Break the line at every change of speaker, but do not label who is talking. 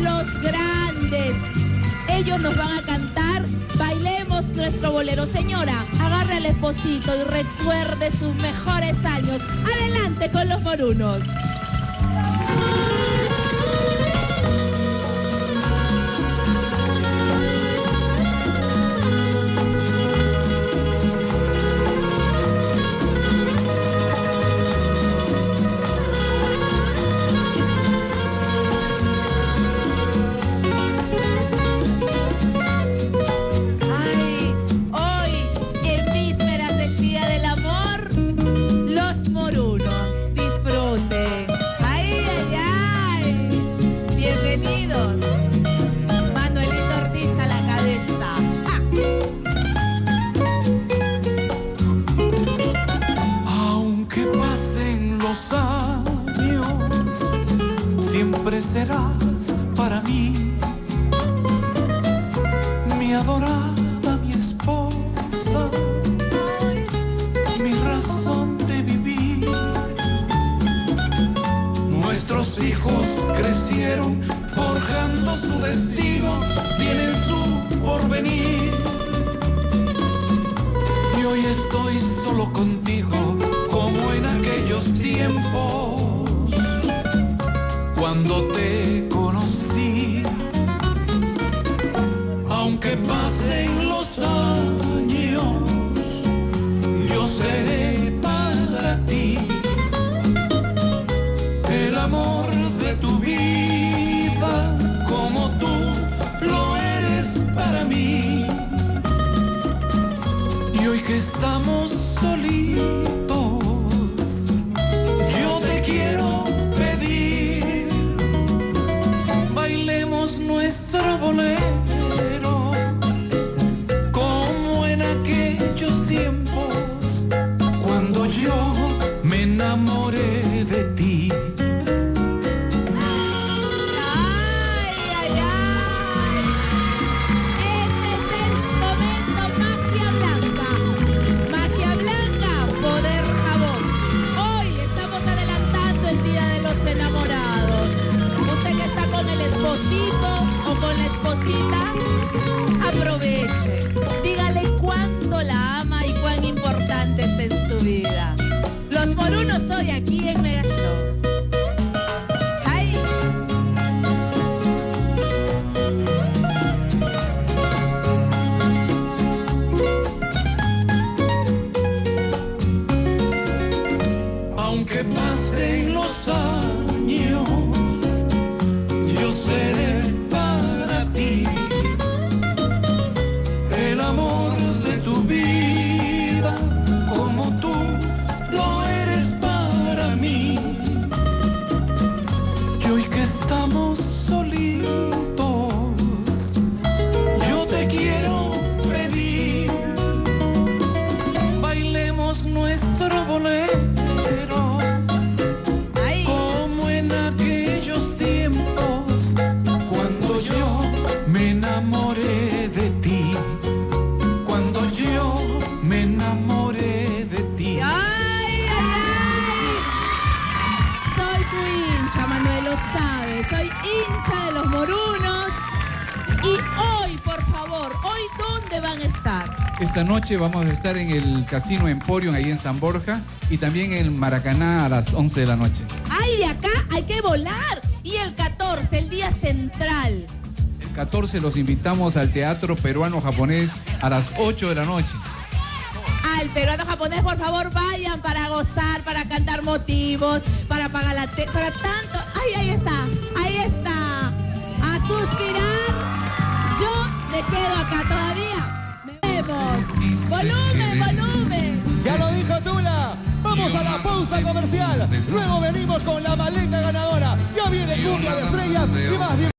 los grandes. Ellos nos van a cantar Bailemos nuestro bolero. Señora, agarre al esposito y recuerde sus mejores años. Adelante con los morunos.
Siempre serás para mí mi adorada, mi esposa, mi razón de vivir. Nuestros hijos crecieron forjando su destino, tienen su porvenir. Y hoy estoy solo contigo como en aquellos tiempos cuando te conocí. Aunque pasen los años, yo seré para ti el amor de tu vida, como tú lo eres para mí. Y hoy que estamos solitos, yo te quiero pedir, bailemos nuestro bolero como en aquellos tiempos cuando yo me enamoré de ti.
¡Ay, ay, ay! Este es el momento Magia Blanca. Magia Blanca, poder jabón. Hoy estamos adelantando el Día de los Enamorados. Usted que está con el esposito o con la esposita, aproveche. Dígale cuánto la ama y cuán importante es en su vida. Los morunos hoy aquí en Mega Show. ¡Ay!
Aunque pasen los años, yo seré para ti el amor de tu vida, como tú lo eres para mí. Y hoy que estamos solitos, yo te quiero pedir, bailemos nuestro bolero como en aquellos tiempos cuando yo me enamoré de ti, cuando yo me enamoré de ti.
¡Ay, ay, ay! Soy tu hincha, Manuel, lo sabes. Soy hincha de los morunos. Y hoy, por favor, ¿hoy dónde van a estar?
Esta noche vamos a estar en el Casino Emporium, ahí en San Borja, y también en Maracaná a las 11 de la noche.
¡Ay, de acá hay que volar! Y el 14, el día central.
El 14 los invitamos al Teatro Peruano-Japonés a las 8 de la noche.
Al peruano-japonés, por favor, vayan para gozar, para cantar motivos, para pagar la para tanto. ¡Ay, ahí está! ¡Ahí está! ¡A suspirar! Yo me quedo acá todavía. ¡Me vemos! ¡Volumen, volumen!
Ya lo dijo Tula. Vamos a la pausa comercial. Luego venimos con la maleta ganadora. Ya viene Cumbia de Estrellas y más.